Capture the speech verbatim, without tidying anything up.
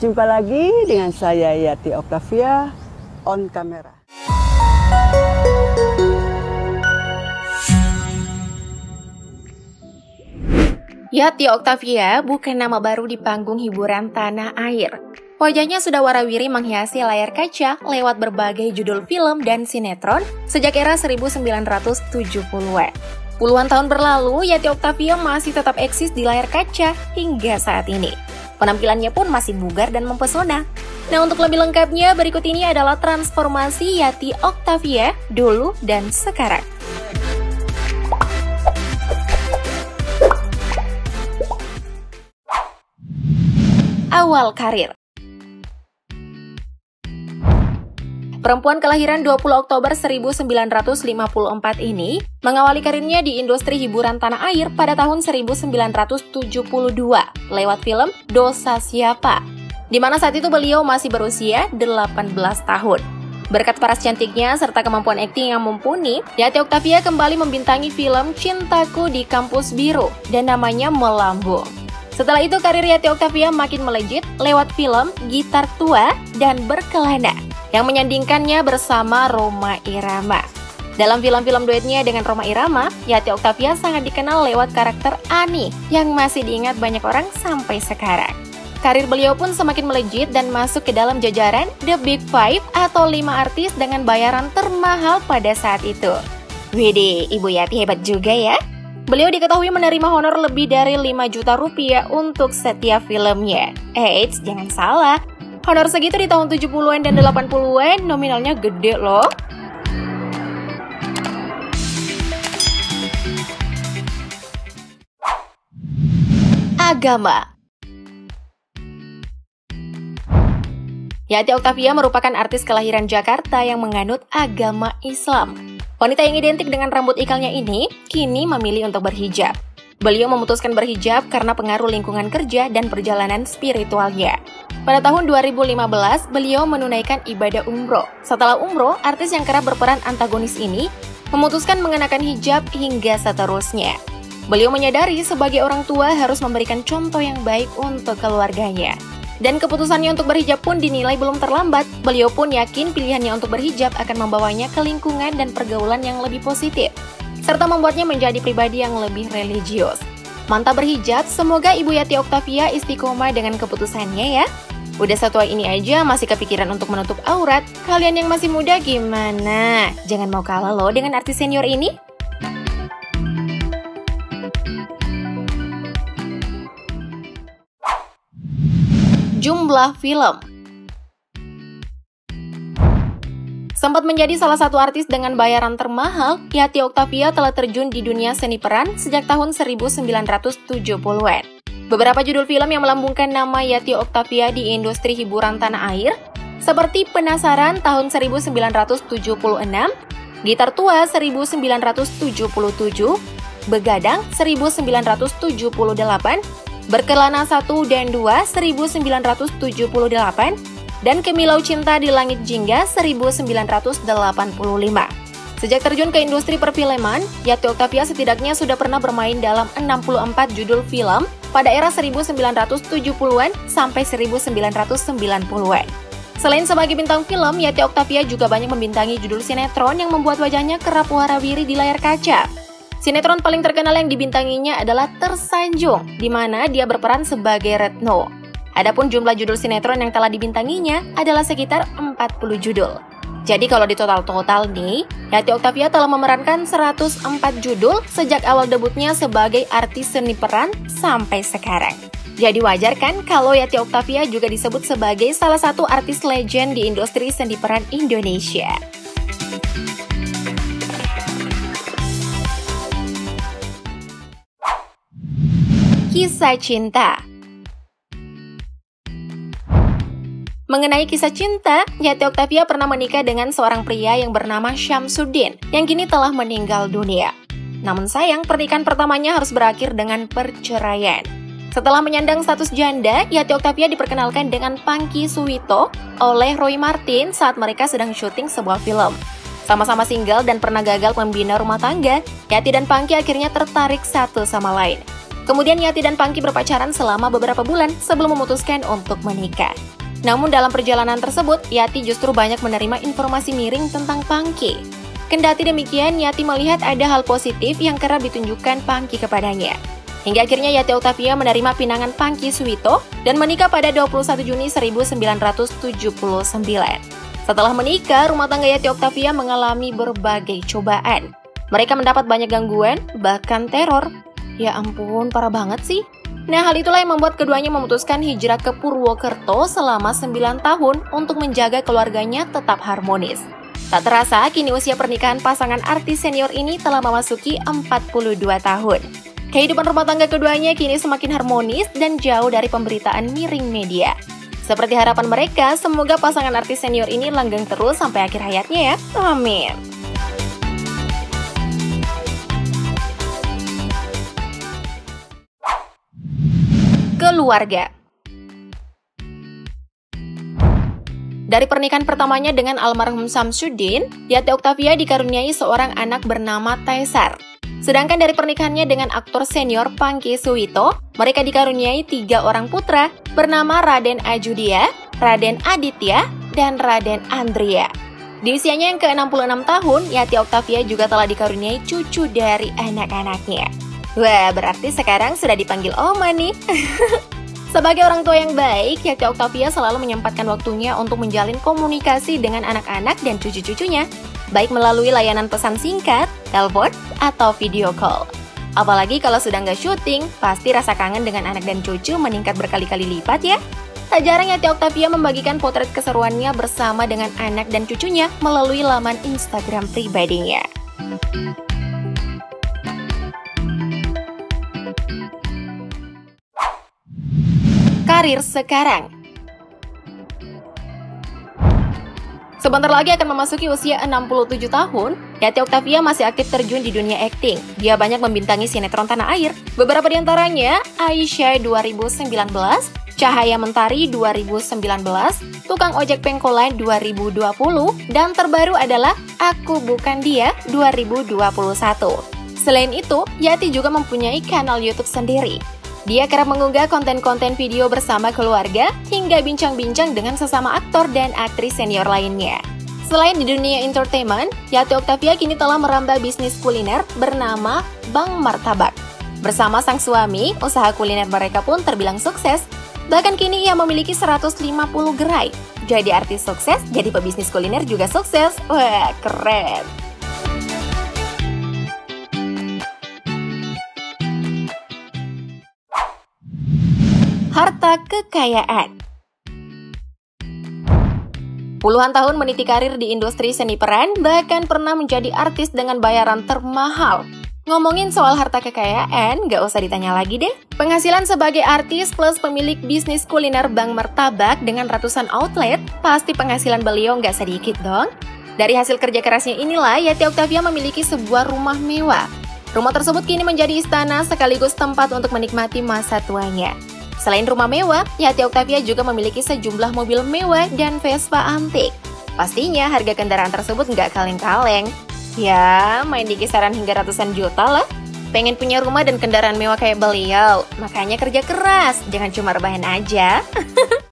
Berjumpa lagi dengan saya Yati Octavia on kamera. Yati Octavia bukan nama baru di panggung hiburan tanah air. Wajahnya sudah warawiri menghiasi layar kaca lewat berbagai judul film dan sinetron sejak era seribu sembilan ratus tujuh puluhan. Puluhan tahun berlalu, Yati Octavia masih tetap eksis di layar kaca hingga saat ini. Penampilannya pun masih bugar dan mempesona. Nah, untuk lebih lengkapnya, berikut ini adalah transformasi Yati Octavia dulu dan sekarang. Awal karir. Perempuan kelahiran dua puluh Oktober seribu sembilan ratus lima puluh empat ini mengawali karirnya di industri hiburan tanah air pada tahun seribu sembilan ratus tujuh puluh dua lewat film Dosa Siapa, di mana saat itu beliau masih berusia delapan belas tahun. Berkat paras cantiknya serta kemampuan akting yang mumpuni, Yati Octavia kembali membintangi film Cintaku di Kampus Biru dan namanya melambung. Setelah itu karir Yati Octavia makin melejit lewat film Gitar Tua dan Berkelana yang menyandingkannya bersama Rhoma Irama. Dalam film-film duetnya dengan Rhoma Irama, Yati Octavia sangat dikenal lewat karakter Ani yang masih diingat banyak orang sampai sekarang. Karir beliau pun semakin melejit dan masuk ke dalam jajaran The Big Five atau lima artis dengan bayaran termahal pada saat itu. Widih, Ibu Yati hebat juga ya. Beliau diketahui menerima honor lebih dari lima juta rupiah untuk setiap filmnya. Eits, jangan salah. Honor segitu di tahun tujuh puluhan dan delapan puluhan nominalnya gede loh. Agama. Yati Octavia merupakan artis kelahiran Jakarta yang menganut agama Islam. Wanita yang identik dengan rambut ikalnya ini kini memilih untuk berhijab. Beliau memutuskan berhijab karena pengaruh lingkungan kerja dan perjalanan spiritualnya. Pada tahun dua ribu lima belas, beliau menunaikan ibadah umroh. Setelah umroh, artis yang kerap berperan antagonis ini memutuskan mengenakan hijab hingga seterusnya. Beliau menyadari sebagai orang tua harus memberikan contoh yang baik untuk keluarganya. Dan keputusannya untuk berhijab pun dinilai belum terlambat. Beliau pun yakin pilihannya untuk berhijab akan membawanya ke lingkungan dan pergaulan yang lebih positif, serta membuatnya menjadi pribadi yang lebih religius. Mantap berhijab, semoga Ibu Yati Octavia istiqomah dengan keputusannya ya. Udah setua ini aja masih kepikiran untuk menutup aurat. Kalian yang masih muda gimana? Jangan mau kalah loh dengan artis senior ini. Jumlah film. Sempat menjadi salah satu artis dengan bayaran termahal, Yati Octavia telah terjun di dunia seni peran sejak tahun seribu sembilan ratus tujuh puluhan. Beberapa judul film yang melambungkan nama Yati Octavia di industri hiburan tanah air seperti Penasaran tahun seribu sembilan ratus tujuh puluh enam, Gitar Tua seribu sembilan ratus tujuh puluh tujuh, Begadang seribu sembilan ratus tujuh puluh delapan, Berkelana satu dan dua seribu sembilan ratus tujuh puluh delapan, dan Kemilau Cinta di Langit Jingga seribu sembilan ratus delapan puluh lima. Sejak terjun ke industri perfilman, Yati Octavia setidaknya sudah pernah bermain dalam enam puluh empat judul film pada era seribu sembilan ratus tujuh puluhan sampai seribu sembilan ratus sembilan puluhan. Selain sebagai bintang film, Yati Octavia juga banyak membintangi judul sinetron yang membuat wajahnya kerap warawiri di layar kaca. Sinetron paling terkenal yang dibintanginya adalah Tersanjung, di mana dia berperan sebagai Retno. Adapun jumlah judul sinetron yang telah dibintanginya adalah sekitar empat puluh judul. Jadi kalau ditotal-total nih, Yati Octavia telah memerankan seratus empat judul sejak awal debutnya sebagai artis seni peran sampai sekarang. Jadi wajar kan kalau Yati Octavia juga disebut sebagai salah satu artis legend di industri seni peran Indonesia. Kisah cinta. Mengenai kisah cinta, Yati Octavia pernah menikah dengan seorang pria yang bernama Syamsuddin, yang kini telah meninggal dunia. Namun sayang, pernikahan pertamanya harus berakhir dengan perceraian. Setelah menyandang status janda, Yati Octavia diperkenalkan dengan Pangky Suwito oleh Roy Marten saat mereka sedang syuting sebuah film. Sama-sama single dan pernah gagal membina rumah tangga, Yati dan Pangky akhirnya tertarik satu sama lain. Kemudian Yati dan Pangky berpacaran selama beberapa bulan sebelum memutuskan untuk menikah. Namun dalam perjalanan tersebut, Yati justru banyak menerima informasi miring tentang Pangky. Kendati demikian, Yati melihat ada hal positif yang kerap ditunjukkan Pangky kepadanya. Hingga akhirnya Yati Octavia menerima pinangan Pangky Suwito dan menikah pada dua puluh satu Juni seribu sembilan ratus tujuh puluh sembilan. Setelah menikah, rumah tangga Yati Octavia mengalami berbagai cobaan. Mereka mendapat banyak gangguan, bahkan teror. Ya ampun, parah banget sih. Nah, hal itulah yang membuat keduanya memutuskan hijrah ke Purwokerto selama sembilan tahun untuk menjaga keluarganya tetap harmonis. Tak terasa, kini usia pernikahan pasangan artis senior ini telah memasuki empat puluh dua tahun. Kehidupan rumah tangga keduanya kini semakin harmonis dan jauh dari pemberitaan miring media. Seperti harapan mereka, semoga pasangan artis senior ini langgeng terus sampai akhir hayatnya ya. Amin. Keluarga. Dari pernikahan pertamanya dengan almarhum Samsudin, Yati Octavia dikaruniai seorang anak bernama Taesar. Sedangkan dari pernikahannya dengan aktor senior Pangky Suwito, mereka dikaruniai tiga orang putra bernama Raden Ajudia, Raden Aditya, dan Raden Andria. Di usianya yang ke enam puluh enam tahun, Yati Octavia juga telah dikaruniai cucu dari anak-anaknya. Wah, berarti sekarang sudah dipanggil Oma nih. Sebagai orang tua yang baik, Yati Octavia selalu menyempatkan waktunya untuk menjalin komunikasi dengan anak-anak dan cucu-cucunya, baik melalui layanan pesan singkat, telepon, atau video call. Apalagi kalau sudah nggak syuting, pasti rasa kangen dengan anak dan cucu meningkat berkali-kali lipat ya. Tak jarang Yati Octavia membagikan potret keseruannya bersama dengan anak dan cucunya melalui laman Instagram pribadinya. Karir sekarang. Sebentar lagi akan memasuki usia enam puluh tujuh tahun, Yati Octavia masih aktif terjun di dunia akting. Dia banyak membintangi sinetron tanah air. Beberapa di antaranya, Aisyah dua ribu sembilan belas, Cahaya Mentari dua ribu sembilan belas, Tukang Ojek Pengkolan dua ribu dua puluh, dan terbaru adalah Aku Bukan Dia dua ribu dua puluh satu. Selain itu, Yati juga mempunyai kanal YouTube sendiri. Dia kerap mengunggah konten-konten video bersama keluarga hingga bincang-bincang dengan sesama aktor dan aktris senior lainnya. Selain di dunia entertainment, Yati Octavia kini telah merambah bisnis kuliner bernama Bang Martabak. Bersama sang suami, usaha kuliner mereka pun terbilang sukses. Bahkan kini ia memiliki seratus lima puluh gerai. Jadi artis sukses, jadi pebisnis kuliner juga sukses. Wah, keren! Harta kekayaan. Puluhan tahun meniti karir di industri seni peran, bahkan pernah menjadi artis dengan bayaran termahal. Ngomongin soal harta kekayaan, gak usah ditanya lagi deh. Penghasilan sebagai artis plus pemilik bisnis kuliner Bang Martabak dengan ratusan outlet, pasti penghasilan beliau gak sedikit dong. Dari hasil kerja kerasnya inilah, Yati Octavia memiliki sebuah rumah mewah. Rumah tersebut kini menjadi istana sekaligus tempat untuk menikmati masa tuanya. Selain rumah mewah, Yati Octavia juga memiliki sejumlah mobil mewah dan Vespa antik. Pastinya harga kendaraan tersebut nggak kaleng-kaleng. Ya, main di kisaran hingga ratusan juta lah. Pengen punya rumah dan kendaraan mewah kayak beliau, makanya kerja keras, jangan cuma rebahan aja.